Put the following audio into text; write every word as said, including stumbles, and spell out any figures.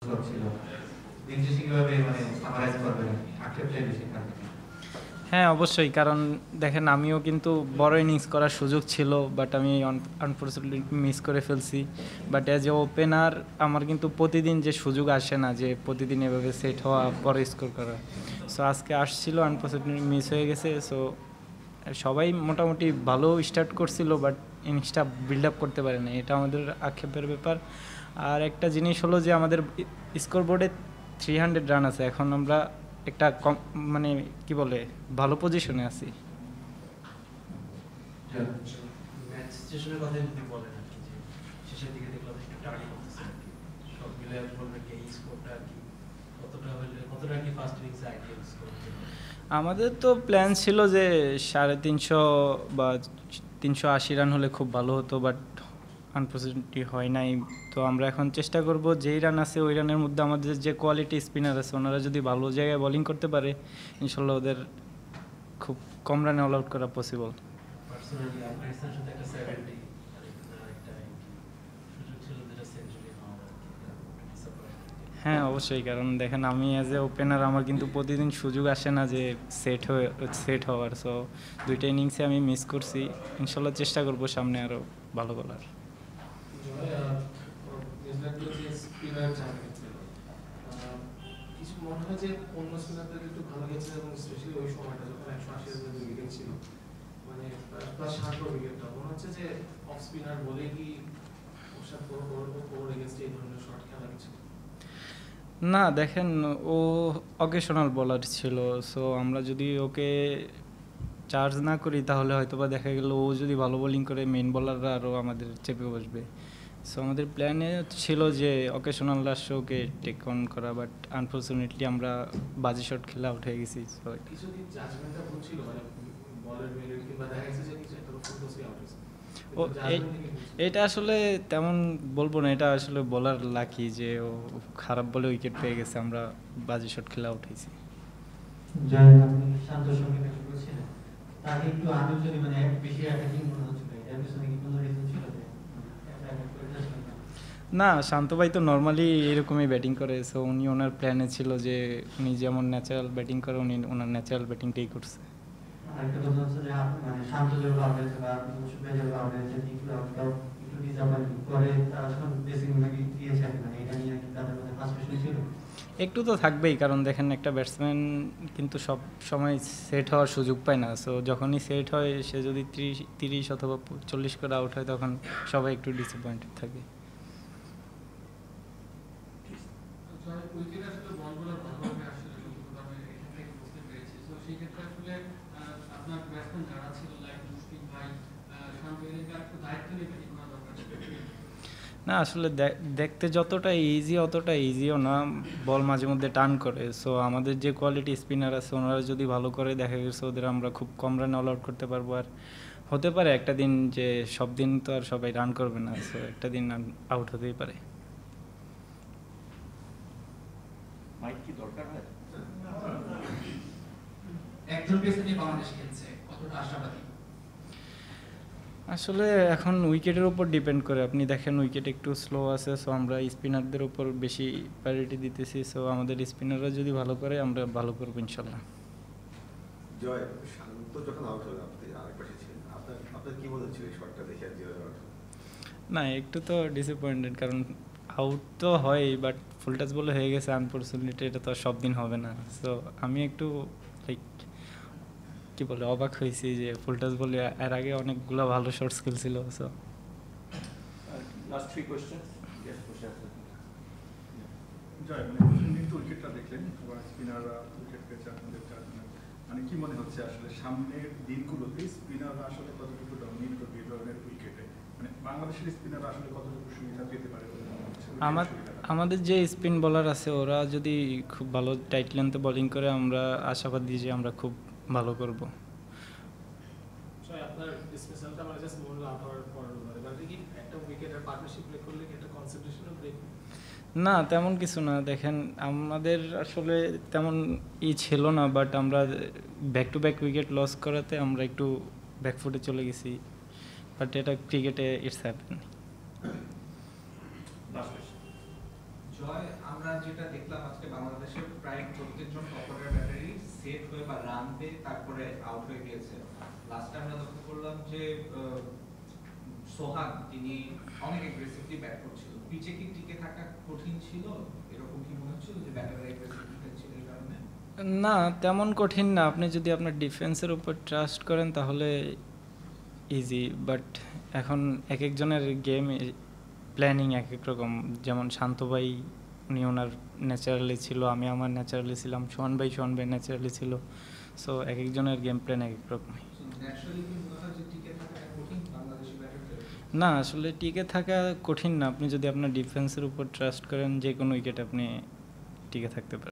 ছিল দিন শেষে কিভাবে মানে সামারাইজ করবেন আক্ষেপটাই বেশি থাকে? হ্যাঁ অবশ্যই, কারণ দেখেন আমিও কিন্তু বড় ইনিংস করার সুযোগ ছিল, বাট আমি আনফর্চুনেটলি মিস করে ফেলছি। বাট অ্যাজ এ ওপেনার আমার কিন্তু প্রতিদিন যে সুযোগ আসে না যে প্রতিদিন এভাবে সেট হওয়া বড় স্কোর করা। সো আজকে আসছিল, আনফর্চুনেটলি মিস হয়ে গেছে। সো সবাই মোটামুটি ভালো স্টার্ট করছিল, বাট ইনিংসটা বিল্ড আপ করতে পারে না, এটা আমাদের আক্ষেপের ব্যাপার। আর একটা জিনিস হলো যে আমাদের স্কোর বোর্ডে থ্রি হান্ড্রেড রান আছে, এখন আমরা একটা কম মানে কি বলে ভালো পজিশনে আছি। ম্যাচ সিচুয়েশনের কথা যদি বলেন আর কি, যে শেষের দিকে দেখলাম একটু টার্গেট করতেছে আর কি, সব মিলে বলবেন কি এই স্কোরটা আর কি কতটা হলে কতটা কি ফার্স্ট ইনিংসে আইডিয়াল স্কোর? আমাদের তো প্ল্যান ছিল যে সাড়ে তিনশো বা তিনশো আশি রান হলে খুব ভালো হতো, বাট আনফর্চুনেটলি হয় নাই। তো আমরা এখন চেষ্টা করব যেই রান আছে ওই রানের মধ্যে আমাদের যে কোয়ালিটি স্পিনার আছে ওনারা যদি ভালো জায়গায় বোলিং করতে পারে, ইনশাল্লাহ ওদের খুব কম রানে অল আউট করা পসিবল। পার্সোনালি আফগানিস্তানের সাথে একটা সেভেন্টি আর একটা সুযোগ ছিল যেটা সেঞ্চুরি হওয়ার আর কি। হ্যাঁ অবশ্যই, কারণ দেখেন আমি অ্যাজ এ ওপেনার আমার কিন্তু প্রতিদিন সুযোগ আসে না যে সেট হয়ে সেট হওয়ার। সো দুইটা ইনিংসে আমি মিস করছি, ইনশাল্লাহ চেষ্টা করব সামনে আরও ভালো করার। কিছু মনে হয় যে অন্য স্পিনারদের একটু ভালো গেছে, এবং স্পেশালি ওই সময়টা যখন একশো আশি রানের উইকেট ছিল, মানে প্লাস ষাট উইকেটটা মনে হচ্ছে যে অফ স্পিনার বলে কি ওর সাথে ওর এগেনস্টে এই ধরনের শট খেলা কিছু? না দেখেন, ও অকেশনাল বলার ছিল। সো আমরা যদি ওকে চার্জ না করি তাহলে হয়তো বা দেখা গেল ও যদি ভালো বোলিং করে মেইন বলাররা আরও আমাদের চেপে বসবে। সো আমাদের প্ল্যানে ছিল যে occasional last okay take on করা, বাট আনফর্চুনেটলি আমরা বাজি শট খেলে আউট হয়ে গেছি। সো কিছুদিন জাজমেন্টটা ভুল ছিল, মানে বলের মেরিট কিংবা দেখা গেছে যে কিছু একটা ফুলটসই আউট হয়েছে। ও এটা আসলে তেমন বলবো না, এটা আসলে বলার লাকি যে ও খারাপ বলে উইকেট পেয়ে গেছে, আমরা বাজি শট খেলে আউট হয়েছি। জয়, আপনি শান্ত সঙ্গে ব্যাটিং করেছিলেন, তাকে একটু আগে যদি মানে বেশি অ্যাটাকিং মনে হচ্ছিল, এর পিছনে কি কোনো রিজন ছিল? না, শান্ত ভাই তো নর্মালি এরকমই ব্যাটিং করে। সো উনি ওনার প্ল্যানে ছিল যে উনি যেমন ন্যাচারাল ব্যাটিং করে উনি ওনার ন্যাচারাল ব্যাটিংটাই করছে। আরেকটা কথা হচ্ছে যে মানে শান্ত যেগুলো আউট হয়েছে বা সুপ্রিয়া যেগুলো আউট হয়েছে, একটু একটু ডিসঅ্যাপয়েন্ট করে তারা যখন বেসিং নাকি দিয়েছে, মানে এটা নিয়ে কি তাদের মধ্যে ফ্রাস্ট্রেশন ছিল? একটু তো থাকবেই, কারণ দেখেন একটা ব্যাটসম্যান কিন্তু সব সময় সেট হওয়ার সুযোগ পায় না। সো যখনই সেট হয় সে যদি তিরিশ তিরিশ অথবা চল্লিশ করে আউট হয় তখন সবাই একটু ডিসঅ্যাপয়েন্টেড থাকে। না আসলে দেখতে যতটা ইজি অতটা ইজিও না, বল মাঝে মধ্যে টার্ন করে। সো আমাদের যে কোয়ালিটি স্পিনার আছে ওনারা যদি ভালো করে দেখা গেছে ওদের আমরা খুব কম রানে অল আউট করতে পারবো। আর হতে পারে একটা দিন যে সব দিন তো আর সবাই রান করবে না, সো একটা দিন আউট হতেই পারে। মাইক কি দরকার হয়? একজন পেসারই বাংলাদেশ খেলছে, কতটা আশাবাদী? আসলে এখন উইকেটের উপর ডিপেন্ড করে। আপনি দেখেন উইকেট একটু স্লো আছে, সো আমরা স্পিনারদের উপর বেশি প্রায়োরিটি দিতেছি। সো আমাদের স্পিনাররা যদি ভালো করে আমরা ভালো করবো ইনশাল্লাহ। জয়, শান্ত যখন আউট হলেন আপনি আরেক পাশে ছিলেন, আপনার আপনার কি মনে হচ্ছিল এই শটটা দেখে আর জিরো আউট? না একটু তো ডিসঅ্যাপয়েন্টেড, কারণ আউট তো হয় বাট ফুল টাচ বলে হয়ে গেছে, আনফর্চুনেটলি এটা তো সব দিন হবে না। সো আমি একটু লাইক কি বলে অবাক হয়েছি যে ফুল টাচ বলে, এর আগে অনেকগুলো ভালো শর্ট স্কিল ছিল। So last three questions yes question আছে। জয়, মানে কিন্তু উইকেটটা দেখলেন স্পিনাররা উইকেট পেয়েছে আপনাদের চারজনে, মানে কি মনে হচ্ছে আসলে সামনের দিনগুলোতে স্পিনাররা আসলে কতটুকু ডমিনেট করবে এই ধরনের উইকেটে, মানে বাংলাদেশের স্পিনাররা আসলে কতটুকু সুবিধা পেতে পারে বলে মনে হচ্ছে? আমার আমাদের যে স্পিন বোলার আছে ওরা যদি খুব ভালো টাইট লেন্থে বোলিং করে আমরা আশাবাদী যে আমরা খুব ভালো করব। আপনার স্পেশালটা মানে জাস্ট মোর আউট হওয়ার পর মানে কি একটা উইকেটের পার্টনারশিপ প্লে করলে কি একটা কনসেন্ট্রেশনও ব্রেক? না তেমন কিছু না, দেখেন আমাদের আসলে তেমন ই ছিল না, বাট আমরা back to back wicket loss করাতে আমরা একটু ব্যাকফুটে চলে গেছি, বাট এটা ক্রিকেটে ইটস হ্যাপেন। জয়, আমরা আমরা যেটা দেখলাম আজকে বাংলাদেশের প্রায় প্রত্যেকজন টপারের ব্যাটারি সেট হয়ে বা রান পেয়ে তারপরে আউট হয়ে গিয়েছে। লাস্ট টাইম আমরা লক্ষ্য করলাম যে আহ, সোহাগ তিনি অনেক এগ্রেসিভলি ব্যাট করছিল, পিচে কি টিকে থাকা কঠিন ছিল, এরকম কি মনে হচ্ছিল যে ব্যাটারি এগ্রেসিভলি খেলছিল এই কারণে? না তেমন কঠিন না, আপনি যদি আপনার ডিফেন্সের উপর ট্রাস্ট করেন তাহলে ইজি, বাট এখন এক একজনের গেম প্ল্যানিং এক এক রকম। যেমন শান্ত ভাই উনি ওনার ন্যাচারালি ছিল, আমি আমার ন্যাচারালি ছিলাম, সোহান ভাই সোহান ভাই ন্যাচারালি ছিল। সো এক একজনের গেম প্ল্যান এক এক রকম। ন্যাচারালি কি মনে হয় যে টিকে থাকা কঠিন বাংলাদেশি ব্যাটারদের? না আসলে টিকে থাকা কঠিন না, আপনি যদি আপনার ডিফেন্সের উপর ট্রাস্ট করেন যে কোনো উইকেট আপনি টিকে থাকতে পারেন।